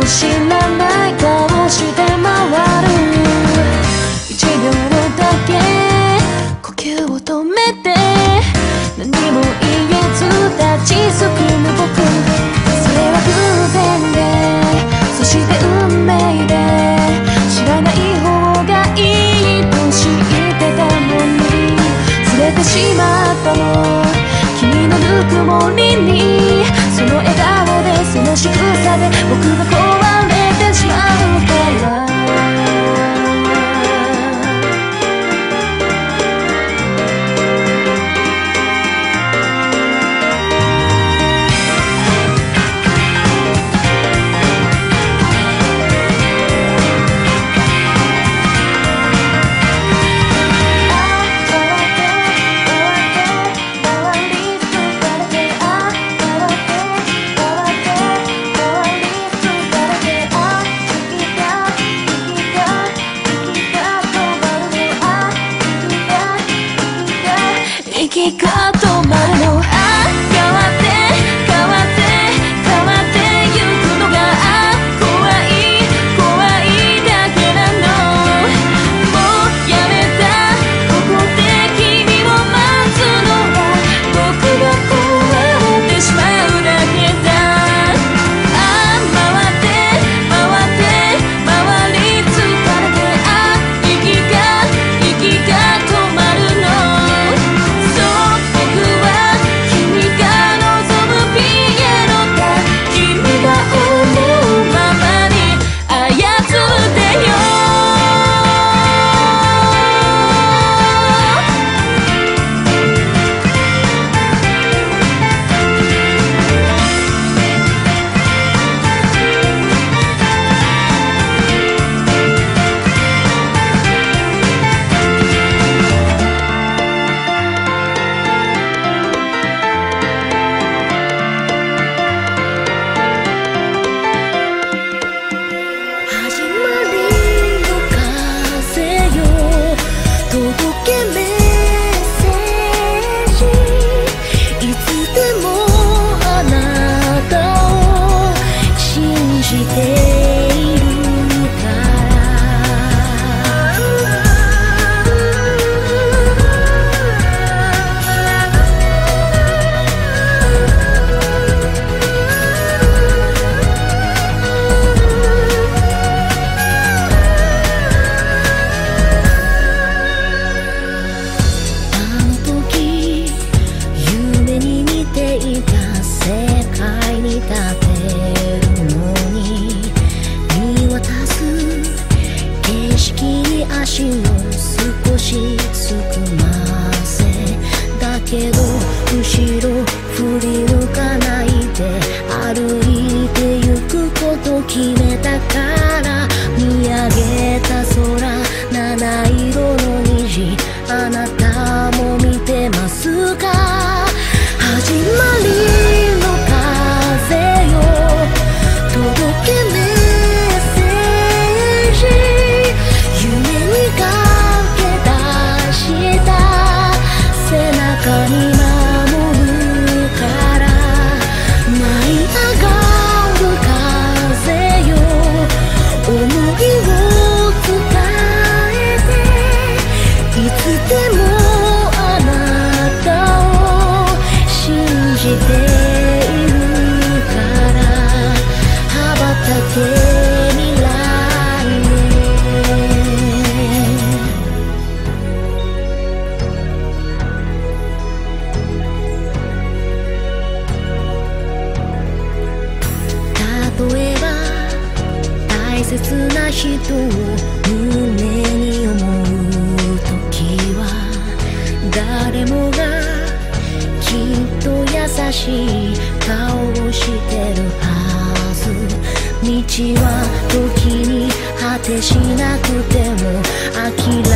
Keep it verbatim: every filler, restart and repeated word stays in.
知らない顔して回る。一秒だけ呼吸を止めて何も言えず立ちすくむ僕。それは偶然でそして運命で知らない方がいいと知ってたのにずれてしまったの。君のぬくもりにその笑顔でその仕草で僕が壊れてしまうから。息が止まるの。あ、変わって変わって変わってゆくのが怖い怖いだけなの。もうやめたここで君を待つのは僕が壊れてしまうだけだ。あ、回って回って回り疲れてあ、息が息が止まるの。 道は時に果てしなくても諦め